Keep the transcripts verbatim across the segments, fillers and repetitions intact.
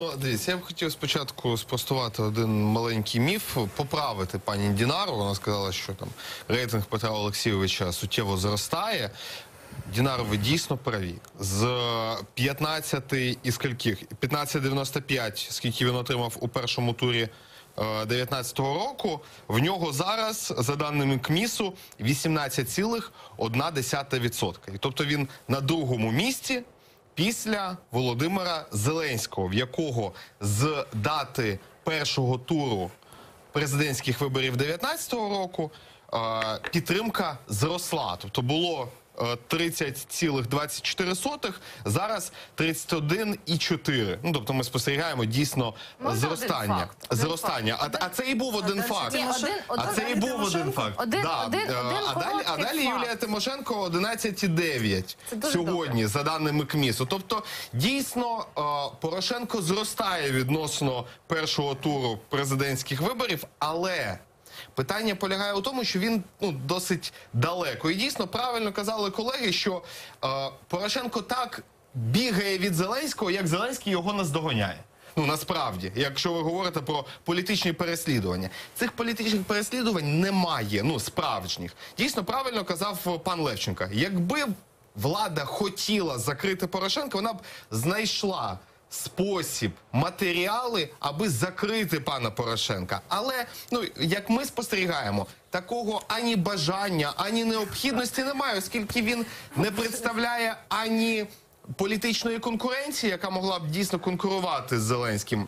Дивіться, я б хотів спочатку спростувати один маленький міф, поправити пані Дінару. Вона сказала, що там рейтинг Петра Олексійовича суттєво зростає. Дінару, ви дійсно праві. З п'ятнадцяти і скільких? п'ятнадцять дев'яносто п'ять, скільки він отримав у першому турі дев'ятнадцятого року, в нього зараз, за даними КМІСу, вісімнадцять цілих одна десята відсотка. Тобто він на другому місці після Володимира Зеленського, в якого з дати першого туру президентських виборів дев'ятнадцятого року підтримка зросла. Тобто було тридцять цілих двадцять чотири сотих, зараз тридцять один і чотири. Ну, тобто ми спостерігаємо дійсно Можна зростання. один факт. зростання. Один А, а це і був один, один факт. Один, один, а це і був один факт. Один, да. один, один а далі, а далі Юлія Тимошенко одинадцять і дев'ять сьогодні, добре, за даними КМІСу. Тобто, дійсно, Порошенко зростає відносно першого туру президентських виборів, але питання полягає у тому, що він ну, досить далеко. І дійсно, правильно казали колеги, що е, Порошенко так бігає від Зеленського, як Зеленський його наздоганяє. Ну, насправді, якщо ви говорите про політичні переслідування. Цих політичних переслідувань немає, ну, справжніх. Дійсно, правильно казав пан Левченко. Якби влада хотіла закрити Порошенка, вона б знайшла спосіб, матеріали, аби закрити пана Порошенка. Але, ну, як ми спостерігаємо, такого ані бажання, ані необхідності немає, оскільки він не представляє ані політичної конкуренції, яка могла б дійсно конкурувати з Зеленським,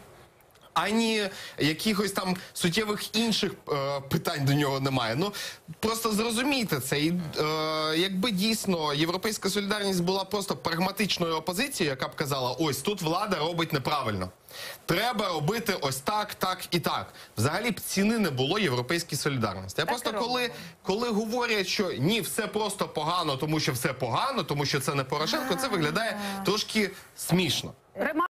ані якихось там суттєвих інших е, питань до нього немає. Ну, просто зрозумійте це. І, е, якби дійсно Європейська солідарність була просто прагматичною опозицією, яка б казала, ось тут влада робить неправильно. Треба робити ось так, так і так. Взагалі б ціни не було Європейській солідарності. А просто коли, коли говорять, що ні, все просто погано, тому що все погано, тому що це не Порошенко, це виглядає трошки смішно.